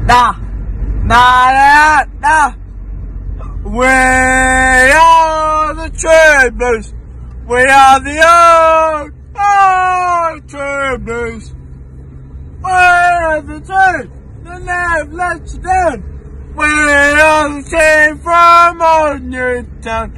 Nah. We are the Tramblers. We are the old Tramblers. We are the team that never lets you down. We are the team from old Newtown.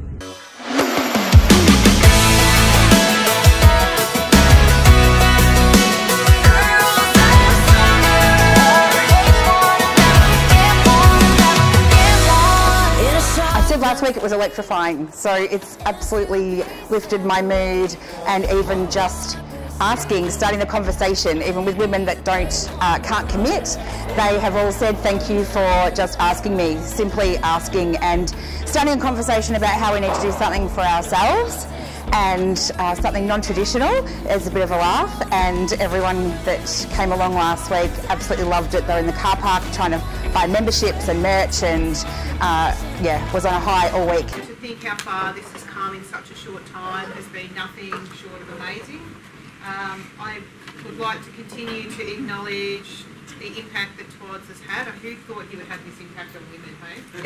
Last week it was electrifying, so it's absolutely lifted my mood, and even just starting the conversation, even with women that can't commit, they have all said thank you for just asking me, simply asking, and starting a conversation about how we need to do something for ourselves and something non-traditional. There's a bit of a laugh, and everyone that came along last week absolutely loved it. They were in the car park trying to buy memberships and merch, and was on a high all week. To think how far this has come in such a short time has been nothing short of amazing. I would like to continue to acknowledge the impact that Todd's has had. Who thought he would have this impact on women,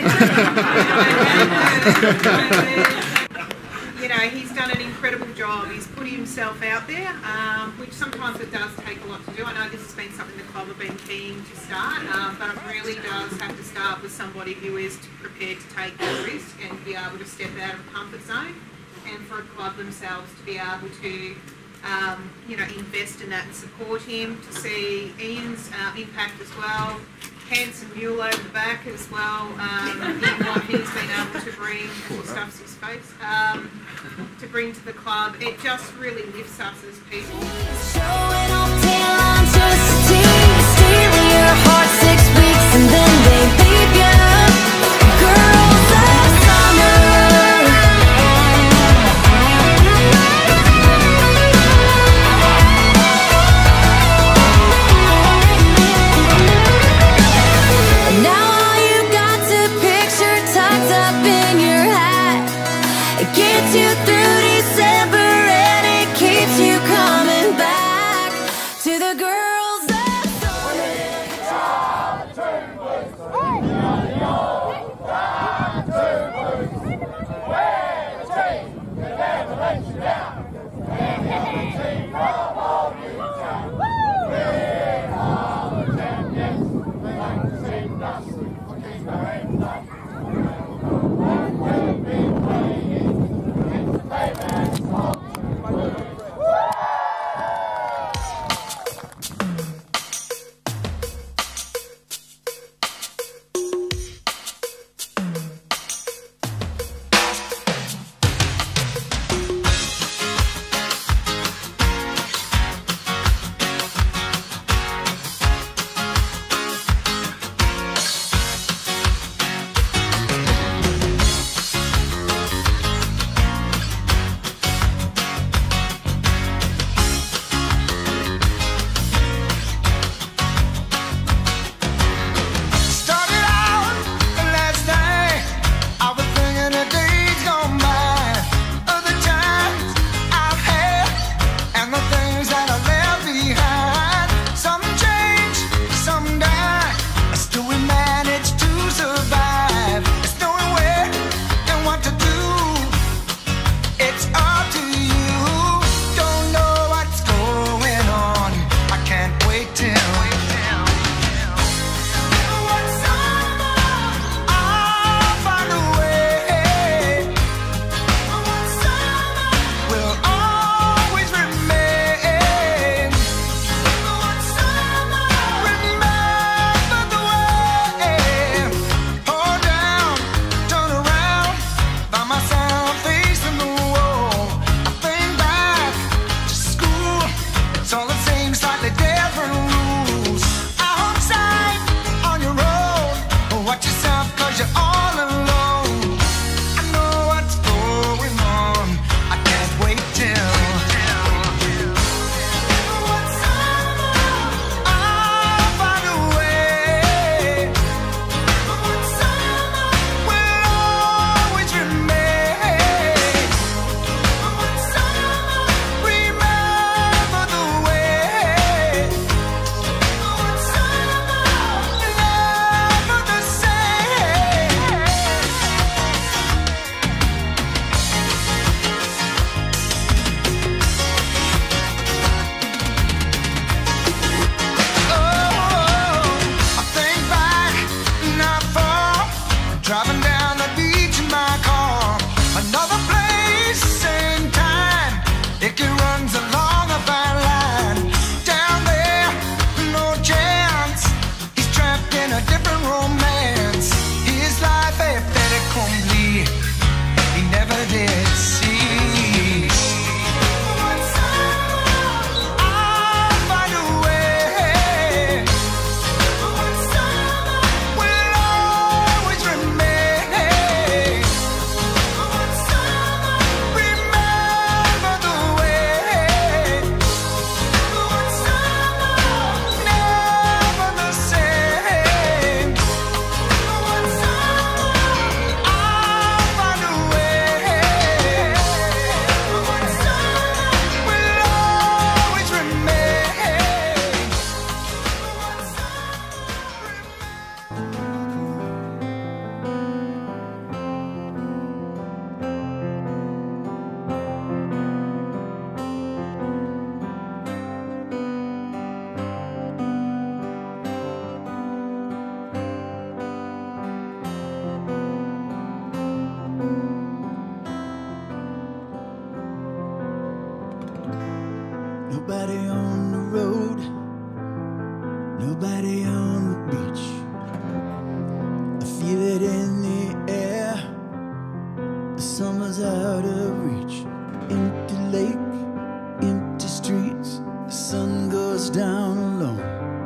hey? You know, he's done an incredible job. He's put himself out there, which sometimes it does take a lot to do. I know this has been something the club have been keen to start, but it really does have to start with somebody who is prepared to take that risk and be able to step out of the comfort zone, and for a club themselves to be able to invest in that and support him, to see Ian's impact as well, handsome mule over the back as well, in what he's been able to bring, as he stuffs his face, to bring to the club. It just really lifts us as people. Showing off talent just a team, stealing your heart 6 weeks and then they leave you. Girls of summer. Now all you got's a picture tucked up in your hat. It gets you through December and it keeps you coming back. Nobody on the road, nobody on the beach. I feel it in the air, the summer's out of reach. Empty lake, empty streets, the sun goes down alone.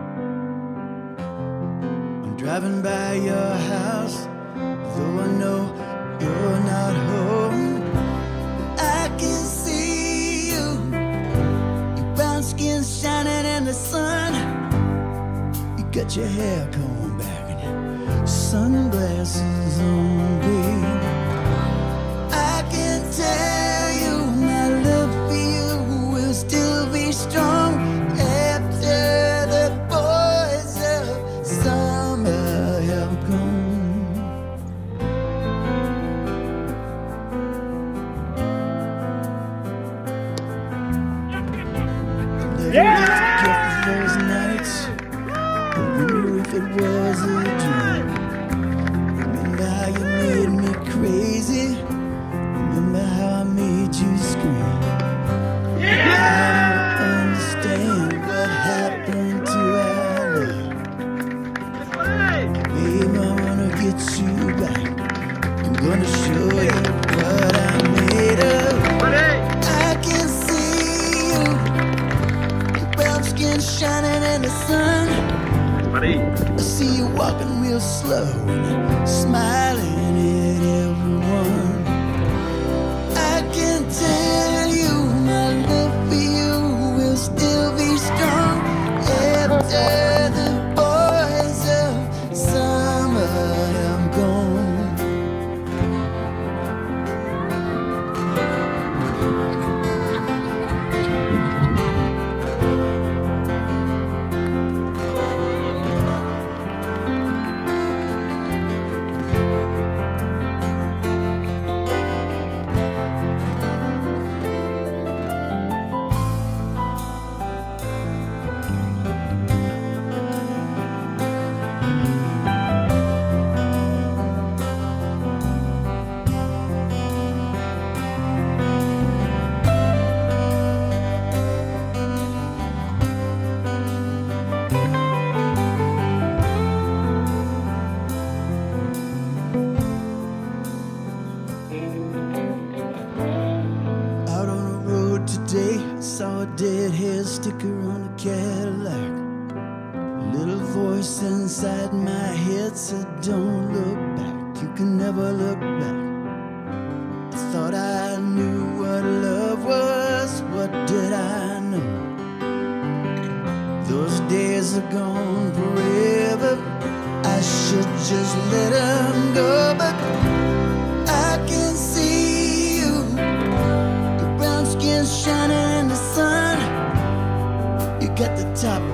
I'm driving by your house, though I know you're not home. I can see you, your brown skin shining in the sun. You got your hair combed back and your sunglasses on, babe. I can tell you my love for you will still be strong after the boys of summer have gone. Those nights, I wonder if it was a dream. Remember how you made me crazy. Remember how I made you scream. I don't understand what happened to our love. Babe, I wanna get you back. I'm gonna show you what I'm made of. I can see you, your brown skin shining in the sun. I see you walking real slow and smiling at everyone. I can tell you my love for you will still be strong after the boys of summer have gone. Out on the road today, I saw a deadhead sticker on a Cadillac. A little voice inside my head said, don't look back, you can never look back. I thought I knew what love was, what did I know? Those days are gone forever, I should just let them go. But I can see you, your brown skin shining in the sun. You got the top